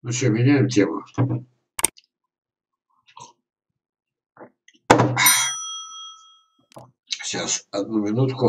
Ну что, меняем тему. Сейчас, одну минутку.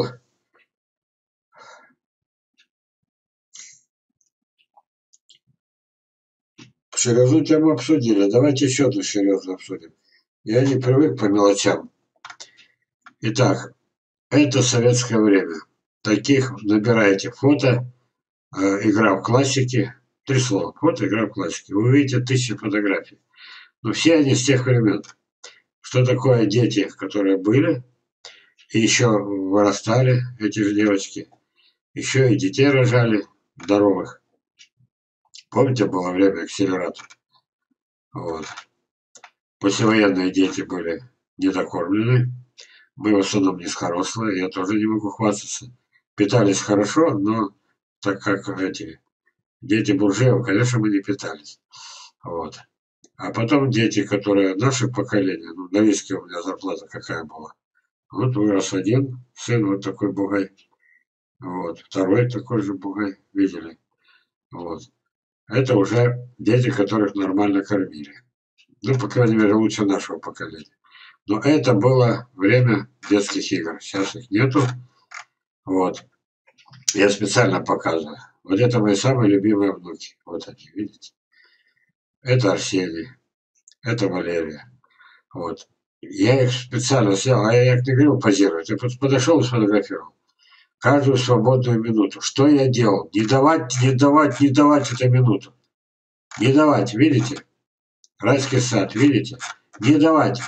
Серьезную тему обсудили. Давайте еще одну серьезную обсудим. Я не привык по мелочам. Итак, это советское время. Таких набираете фото, игра в классике. 3 слова. Фото, игра в классике. Вы увидите 1000 фотографий. Но все они с тех времен. Что такое дети, которые были, и еще вырастали, эти же девочки. Еще и детей рожали, здоровых. Помните, было время акселератор? Вот. Послевоенные дети были недокормлены. Мы в основном низкорослые, я тоже не могу хвастаться. Питались хорошо, но так как эти дети буржуев, конечно, мы не питались. Вот. А потом дети, которые наше поколение, ну, на виске у меня зарплата какая была. Вот вырос один сын, вот такой бугай. Вот. Второй такой же бугай. Видели? Вот. Это уже дети, которых нормально кормили. Ну, по крайней мере, лучше нашего поколения. Но это было время детских игр. Сейчас их нету. Вот. Я специально показываю. Вот это мои самые любимые внуки. Вот они, видите? Это Арсений. Это Валерия. Вот. Я их специально снял, а я их не говорил позировать. Я подошел и сфотографировал. Каждую свободную минуту. Что я делал? Не давать, не давать, не давать эту минуту. Не давать, видите? Райский сад, видите? Не давать.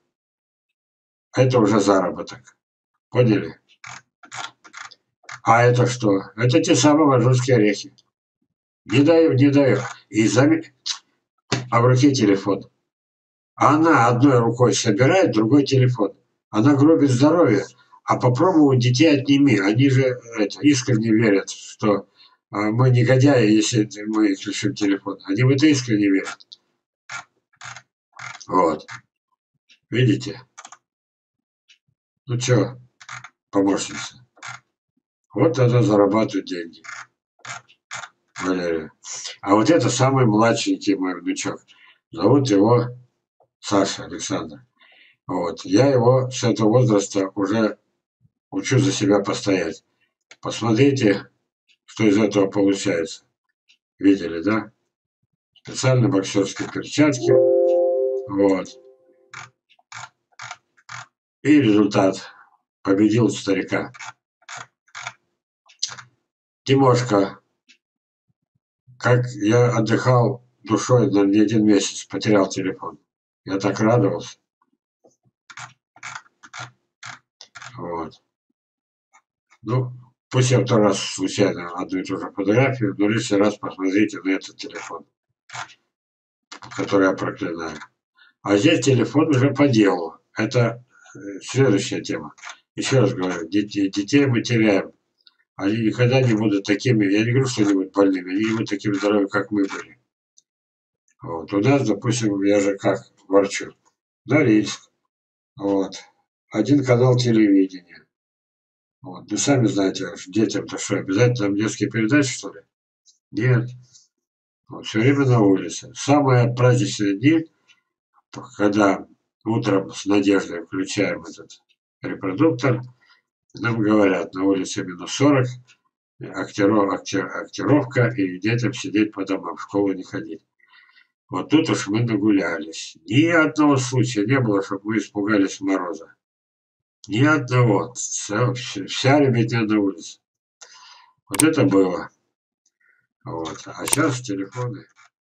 Это уже заработок. Поняли? А это что? Это те самые маньчжурские орехи. Не даю, не даю. А в руке телефон. Она одной рукой собирает, другой телефон. Она гробит здоровье. А попробуй у детей отними. Они же искренне верят, что мы негодяи, если мы их лишим телефона. Они в это искренне верят. Вот. Видите? Ну что, помощница. Вот она зарабатывает деньги. Валерия. А вот это самый младшенький мой внучок. Зовут его Саша Александр. Вот. Я его с этого возраста уже учу за себя постоять. Посмотрите, что из этого получается. Видели, да? Специальные боксерские перчатки. Вот. И результат. Победил старика. Тимошка. Как я отдыхал душой на не 1 месяц. Потерял телефон. Я так радовался. Вот. Ну, пусть я 2 раз случайно одну и ту же фотографию, но лишний раз посмотрите на этот телефон, который я проклинаю. А здесь телефон уже по делу. Это следующая тема. Еще раз говорю, детей мы теряем. Они никогда не будут такими, я не говорю, что они будут больными, они не будут такими здоровыми, как мы были. Вот. У нас, допустим, я же как ворчу, Норильск, вот, 1 канал телевидения. Вот. Вы сами знаете, детям-то что, обязательно детские передачи, что ли? Нет. Вот. Все время на улице. Самые праздничные дни, когда утром с надеждой включаем этот репродуктор, нам говорят, на улице -40, актировка, и детям сидеть по домам, в школу не ходить. Вот тут уж мы нагулялись. Ни одного случая не было, чтобы мы испугались мороза. Ни одного. Вся ребятня на улице. Вот это было. Вот. А сейчас телефоны.